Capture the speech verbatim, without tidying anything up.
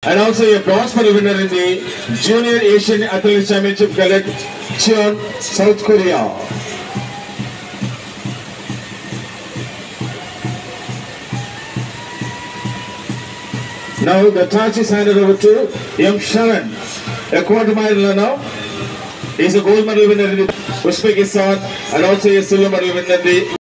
And also a bronze medal winner in the Junior Asian Athletics Championship held at Cheon, South Korea. Now the torch is handed over to M. Sharan, a quarter mile now. He is a gold medal winner in Uzbekistan and also a silver medal winner in the